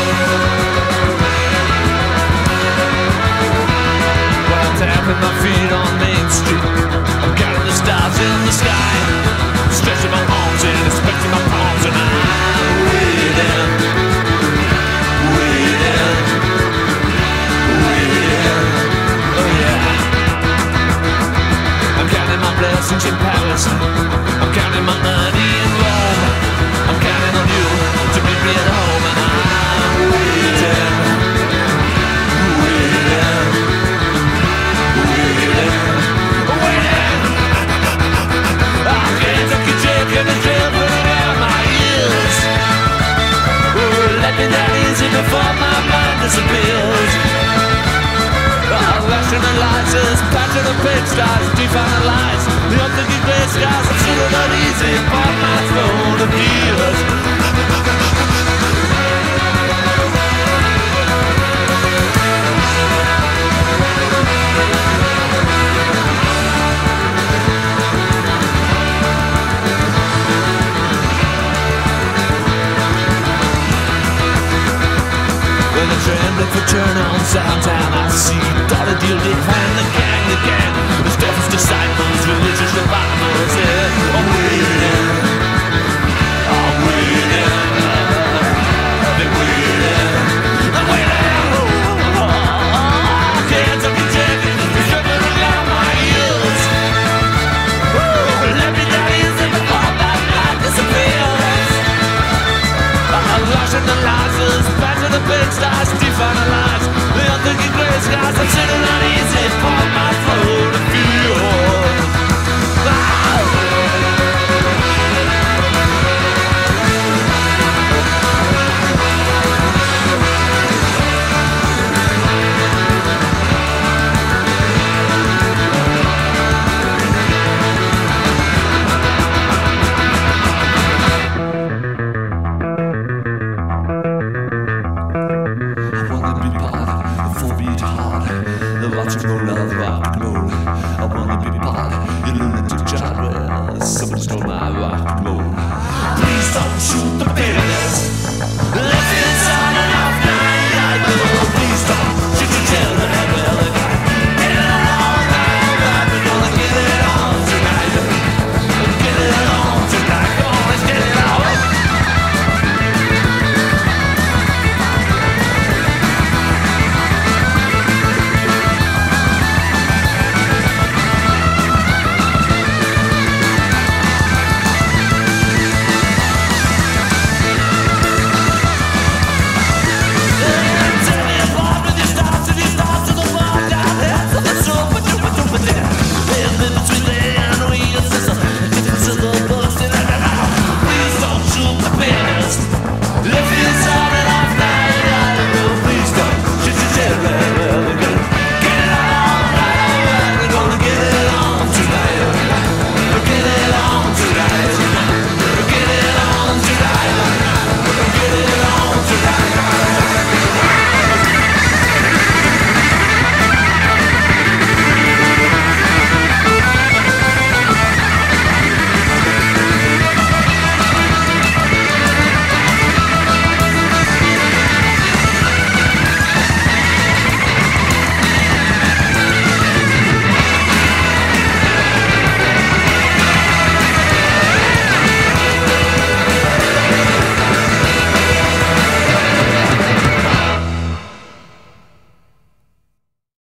Tapping my feet on Main Street, I'm counting the stars in the sky, stretching my arms and expecting my palms, and I'm waiting, waiting, waiting. Oh yeah. I'm counting my blessings in Paris, I'm counting my money in Rome, I'm counting on you to meet me at home, and I'm waiting, waiting. Kentucky the drill pulling out my ears. Oh, let me down easy before my mind disappears. Rationalizes, patching the pigsties, definalize the unthinking gray skies. I'm sitting uneasy upon my throne of years. Trembling for turn on downtown, I see Dollar Deal behind the gang. The Stephens disciples, religious revivals, yeah. I'm waiting, I'm waiting, they're waiting, I'm waiting. Kentucky Jacket, it's dripping around my ears. Let me down easy before that light disappears. Rationalizers, patching the big stars, definalize the unthinking gray skies. I'm sitting on